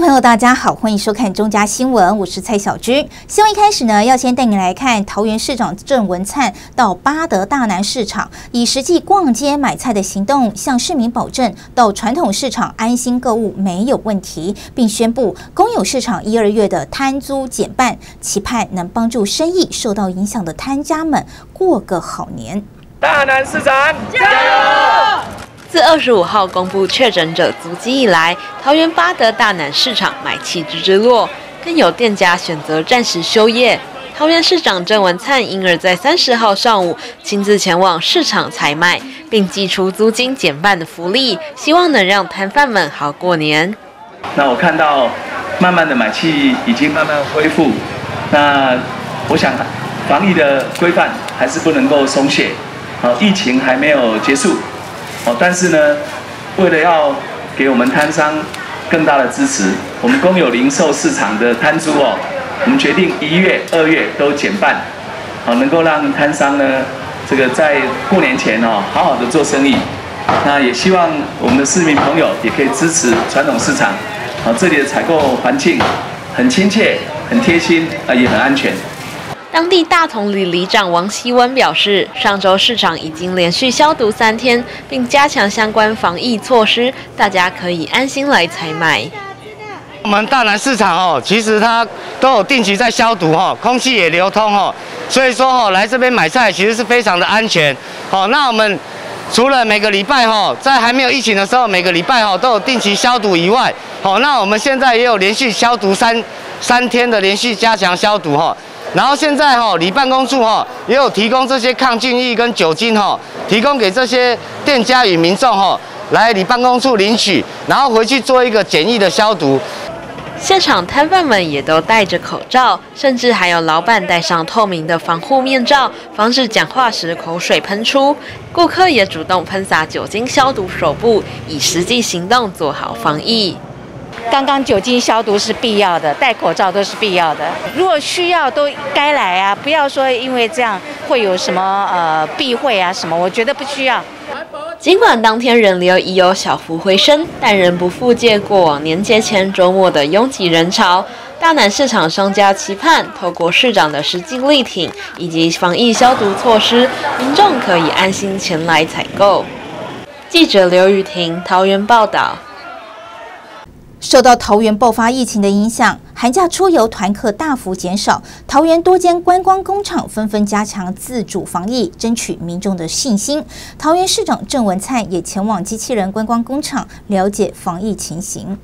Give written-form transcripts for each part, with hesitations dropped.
朋友，大家好，欢迎收看中嘉新闻，我是蔡小军。新闻一开始呢，要先带你来看桃园市长郑文灿到八德大南市场，以实际逛街买菜的行动，向市民保证到传统市场安心购物没有问题，并宣布公有市场1、2月的摊租减半，期盼能帮助生意受到影响的摊家们过个好年。 大南市长加油！ 自25号公布确诊者足迹以来，桃园八德大南市场买气之落，更有店家选择暂时休业。桃园市长郑文灿因而在30号上午亲自前往市场采买，并寄出租金减半的福利，希望能让摊贩们好过年。 那我看到慢慢的买气已经慢慢恢复，那我想防疫的规范还是不能够松懈，疫情还没有结束。但是呢，为了要给我们摊商更大的支持，我们公有零售市场的摊租我们决定1月、2月都减半，能够让摊商呢，这个在过年前好好的做生意。那也希望我们的市民朋友也可以支持传统市场，这里的采购环境很亲切、很贴心，也很安全。 当地大同里里长王希文表示，上周市场已经连续消毒3天，并加强相关防疫措施，大家可以安心来采买。 我们大南市场其实它都有定期在消毒空气也流通所以说来这边买菜其实是非常的安全那我们除了每个礼拜在还没有疫情的时候，每个礼拜都有定期消毒以外那我们现在也有连续消毒三天的连续加强消毒然后现在里办公处也有提供这些抗菌液跟酒精提供给这些店家与民众来里办公处领取，然后回去做一个简易的消毒。 现场摊贩们也都戴着口罩，甚至还有老板戴上透明的防护面罩，防止讲话时口水喷出。顾客也主动喷洒酒精消毒手部，以实际行动做好防疫。 刚刚酒精消毒是必要的，戴口罩都是必要的。如果需要都该来啊，不要说因为这样会有什么避讳啊什么，我觉得不需要。 尽管当天人流已有小幅回升，但仍不复借过往年节前周末的拥挤人潮。大南市场商家期盼，透过市长的实际力挺以及防疫消毒措施，民众可以安心前来采购。记者刘雨婷，桃园报道。 受到桃园爆发疫情的影响，寒假出游团客大幅减少，桃园多间观光工厂纷纷加强自主防疫，争取民众的信心。桃园市长郑文灿也前往机器人观光工厂了解防疫情形。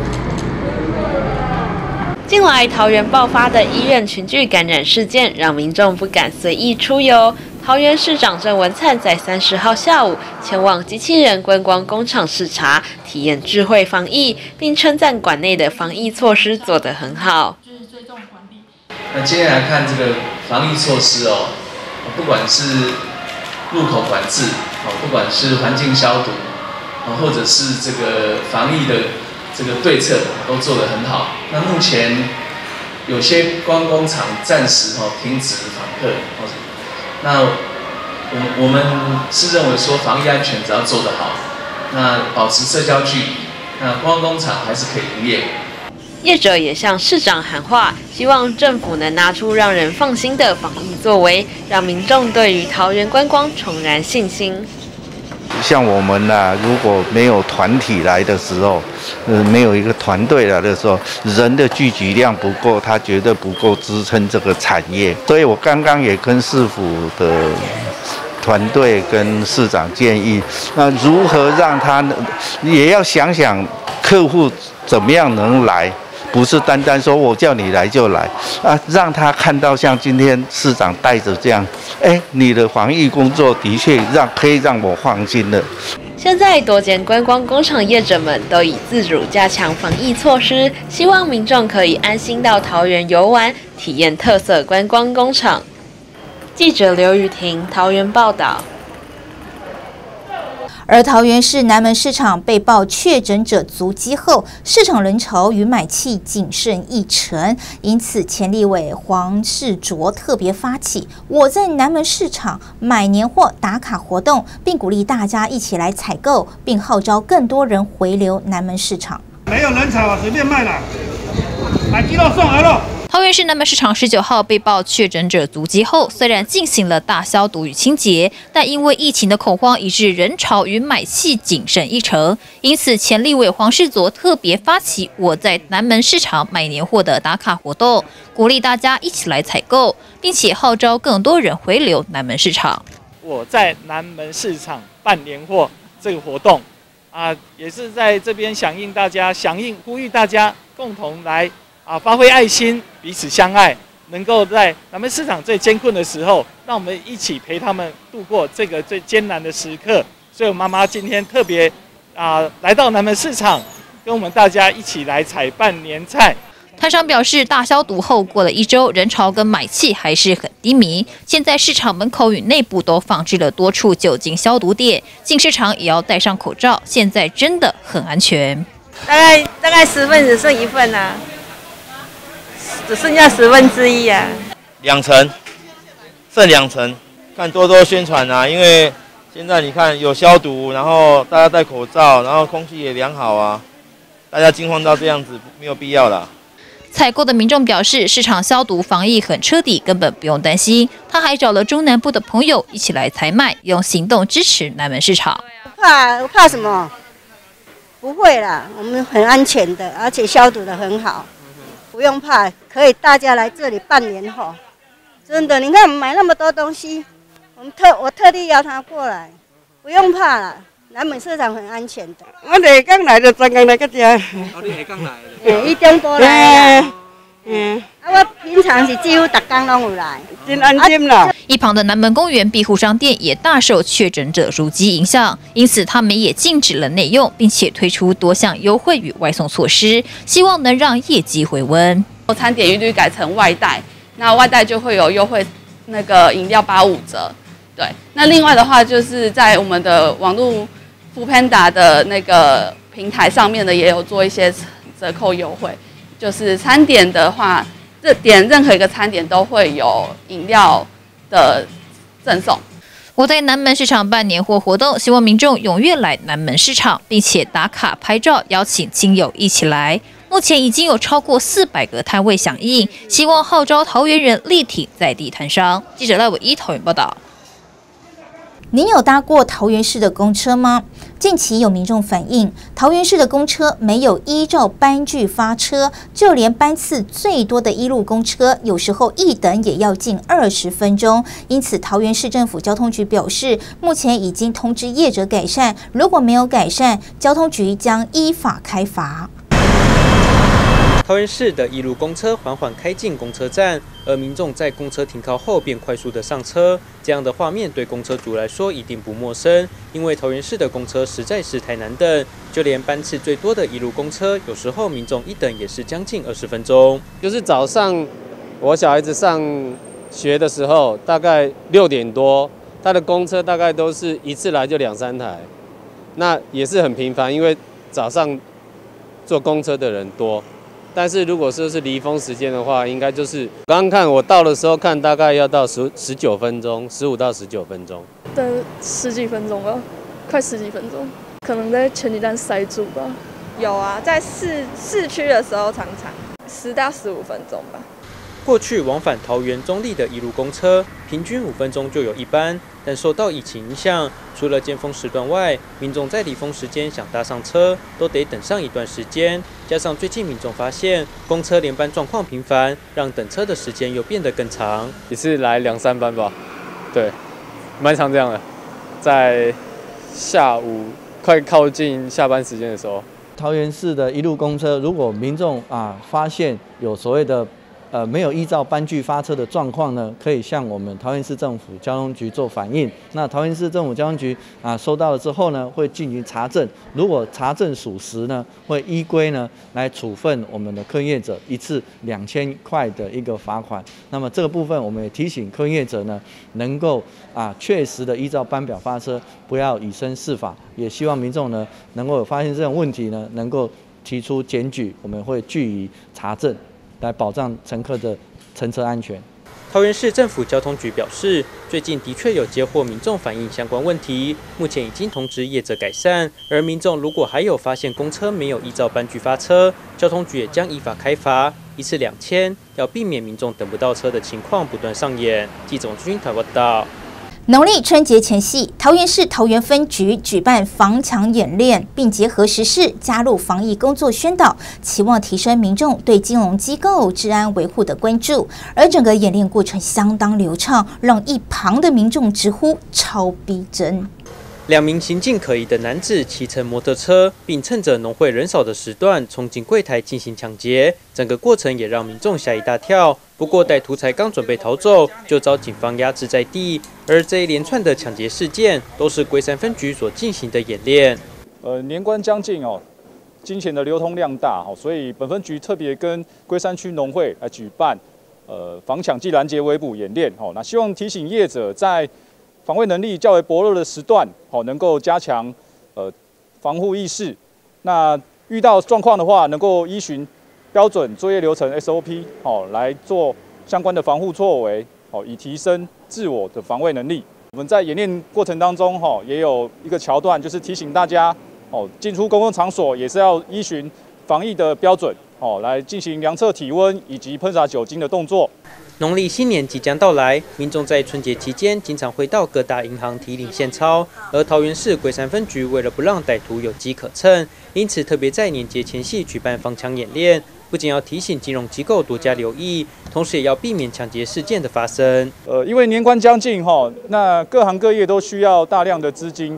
近来桃园爆发的医院群聚感染事件，让民众不敢随意出游。桃园市长郑文灿在30号下午前往机器人观光工厂视察，体验智慧防疫，并称赞馆内的防疫措施做得很好。 那接下来看这个防疫措施不管是入口管制不管是环境消毒或者是这个防疫的这个对策都做得很好。那目前有些观光工厂暂时停止访客那我们是认为说防疫安全只要做得好，那保持社交距离，那观光工厂还是可以营业。 业者也向市长喊话，希望政府能拿出让人放心的防疫作为，让民众对于桃园观光重燃信心。 像我们如果没有团体来的时候，没有一个团队来的时候，人的聚集量不够，它绝对不够支撑这个产业。所以我刚刚也跟市府的团队跟市长建议，那如何让他也要想想客户怎么样能来。不是单单说我叫你来就来让他看到像今天市长带着这样，你的防疫工作的确可以让我放心了。 现在多间观光工厂业者们都以自主加强防疫措施，希望民众可以安心到桃园游玩，体验特色观光工厂。记者刘雨婷，桃园报道。 而桃园市南门市场被曝确诊者足迹后，市场人潮与买气仅剩1成，因此前立委黄世卓特别发起“我在南门市场买年货”打卡活动，并鼓励大家一起来采购，并号召更多人回流南门市场。 没有人潮啊，随便卖啦，买鸡肉送鹅肉。 桃园市南门市场19号被曝确诊者足迹后，虽然进行了大消毒与清洁，但因为疫情的恐慌，以致人潮与买气仅剩一成。因此，前立委黄世佐特别发起“我在南门市场买年货”的打卡活动，鼓励大家一起来采购，并且号召更多人回流南门市场。 我在南门市场办年货这个活动也是在这边响应呼吁大家共同来发挥爱心，彼此相爱，能够在南门市场最艰困的时候，让我们一起陪他们度过这个最艰难的时刻。所以我妈妈今天特别来到南门市场，跟我们大家一起来采办年菜。 摊商表示，大消毒后过了1周，人潮跟买气还是很低迷。现在市场门口与内部都放置了多处酒精消毒点，进市场也要戴上口罩。现在真的很安全。 大概10份只剩1份啊。只剩下1/10啊 ，2成，剩2成，看多多宣传啊，因为现在你看有消毒，然后大家戴口罩，然后空气也良好啊，大家惊慌到这样子没有必要啦。 采购的民众表示，市场消毒防疫很彻底，根本不用担心。他还找了中南部的朋友一起来采买，用行动支持南门市场。 我怕什么？不会啦，我们很安全的，而且消毒的很好。不用怕，可以大家来这里办年货，真的，你看我们买那么多东西，我特地邀他过来，不用怕啦，南门市场很安全的。 我下港来就专工来个这。 你下港来的？1中多来啦。我平常是几乎每天都有来， 真安心啦。 一旁的南门公园庇护商店也大受确诊者如饥影响，因此他们也禁止了内用，并且推出多项优惠与外送措施，希望能让业绩回温。 餐点一律改成外带，那外带就会有优惠，那个饮料85折。对，那另外的话就是在我们的网络 Foodpanda 的那个平台上面呢，也有做一些折扣优惠。就是餐点的话，点任何一个餐点都会有饮料的赠送。 我在南门市场办年货活动，希望民众踊跃来南门市场，并且打卡拍照，邀请亲友一起来。目前已经有超过400个摊位响应，希望号召桃园人力挺在地摊商。记者赖伟一桃园报道。您有搭过桃园市的公车吗？近期有民众反映，桃园市的公车没有依照班距发车，就连班次最多的一路公车，有时候一等也要近20分钟。因此，桃园市政府交通局表示，目前已经通知业者改善，如果没有改善，交通局将依法开罚。 桃园市的一路公车缓缓开进公车站，而民众在公车停靠后便快速的上车，这样的画面对公车族来说一定不陌生，因为桃园市的公车实在是太难等，就连班次最多的一路公车，有时候民众一等也是将近20分钟。 就是早上我小孩子上学的时候，大概6点多，他的公车大概都是一次来就2、3台，那也是很频繁，因为早上坐公车的人多。但是如果说是离峰时间的话，应该就是刚刚看我到的时候看，大概要到19分钟，15到19分钟， 等10几分钟吧，快10几分钟，可能在前几站塞住吧。 有啊，在市区的时候常常10到15分钟吧。 过去往返桃园中壢的一路公车，平均5分钟就有一班，但受到疫情影响，除了尖峰时段外，民众在离峰时间想搭上车，都得等上一段时间。加上最近民众发现公车连班状况频繁，让等车的时间又变得更长。 一次来2、3班吧，对，蛮常这样的，在下午快靠近下班时间的时候， 桃园市的一路公车，如果民众发现有所谓的没有依照班距发车的状况呢，可以向我们桃园市政府交通局做反映。那桃园市政府交通局收到了之后呢，会进行查证。如果查证属实呢，会依规呢来处分我们的客运业者一次2000块的一个罚款。那么这个部分我们也提醒客运业者呢，能够确实的依照班表发车，不要以身试法。也希望民众呢能够有发现这种问题呢，能够提出检举，我们会据以查证，来保障乘客的乘车安全。 桃园市政府交通局表示，最近的确有接获民众反映相关问题，目前已经通知业者改善。而民众如果还有发现公车没有依照班距发车，交通局也将依法开罚，一次2000，要避免民众等不到车的情况不断上演。记者王君台报道。 农历春节前夕，桃园市桃园分局举办防抢演练，并结合时事加入防疫工作宣导，期望提升民众对金融机构治安维护的关注。而整个演练过程相当流畅，让一旁的民众直呼超逼真。 2名行径可疑的男子骑乘摩托车，并趁着农会人少的时段冲进柜台进行抢劫，整个过程也让民众吓一大跳。不过歹徒才刚准备逃走，就遭警方压制在地。而这一连串的抢劫事件，都是龟山分局所进行的演练。 年关将近哦，金钱的流通量大哦，所以本分局特别跟龟山区农会来举办防抢暨拦截围捕演练哦，那希望提醒业者在防卫能力较为薄弱的时段，能够加强防护意识。那遇到状况的话，能够依循标准作业流程 SOP 来做相关的防护作为，以提升自我的防卫能力。我们在演练过程当中，也有一个桥段，就是提醒大家，进出公共场所也是要依循防疫的标准，来进行量测体温以及喷洒酒精的动作。 农历新年即将到来，民众在春节期间经常会到各大银行提领现钞，而桃园市龟山分局为了不让歹徒有机可乘，因此特别在年节前夕举办防抢演练，不仅要提醒金融机构多加留意，同时也要避免抢劫事件的发生。 因为年关将近那各行各业都需要大量的资金，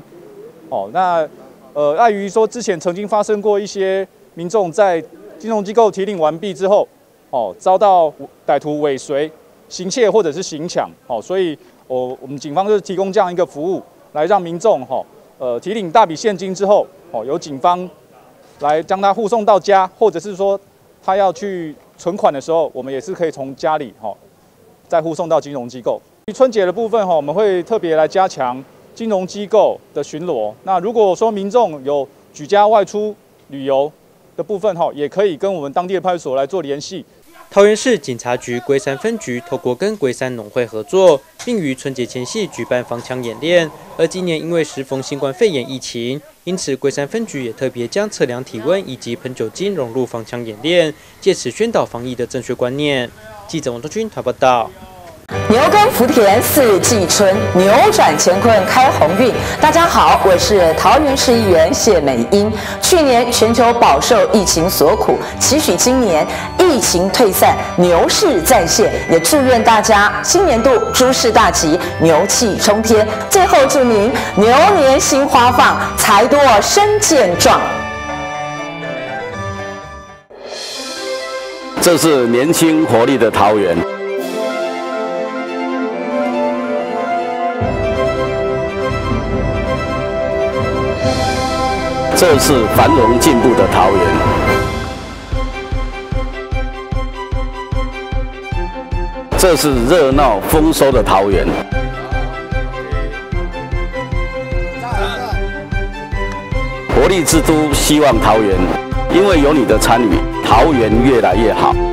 碍于说之前曾经发生过一些民众在金融机构提领完毕之后，遭到歹徒尾随、行窃或者是行抢，所以我们警方就是提供这样一个服务，来让民众提领大笔现金之后，由警方来将他护送到家，或者是说他要去存款的时候，我们也是可以从家里再护送到金融机构。春节的部分我们会特别来加强金融机构的巡逻。那如果说民众有举家外出旅游的部分也可以跟我们当地的派出所来做联系。 桃园市警察局龟山分局透过跟龟山农会合作，并于春节前夕举办防抢演练。而今年因为时逢新冠肺炎疫情，因此龟山分局也特别将测量体温以及喷酒精融入防抢演练，借此宣导防疫的正确观念。记者王东军台报道。 牛耕福田四季春，扭转乾坤开鸿运。大家好，我是桃园市议员谢美英。去年全球饱受疫情所苦，期许今年疫情退散，牛市再现，也祝愿大家新年度诸事大吉，牛气冲天。最后祝您牛年新花放，财多身健壮。 这是年轻活力的桃园。这是繁荣进步的桃园，这是热闹丰收的桃园。活力之都，希望桃园，因为有你的参与，桃园越来越好。